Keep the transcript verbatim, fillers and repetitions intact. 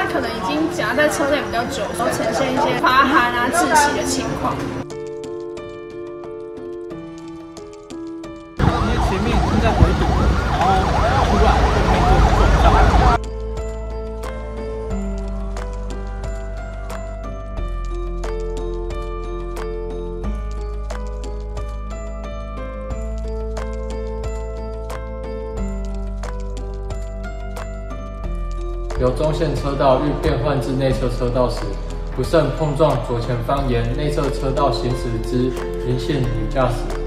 可能已经夹在车内比较久，然后呈现一些发汗啊、窒息的情况。 因为前面正在回堵，然后突然后面就撞上。 由中线车道欲变换至内侧车道时，不慎碰撞左前方沿内侧车道行驶之林姓女驾驶。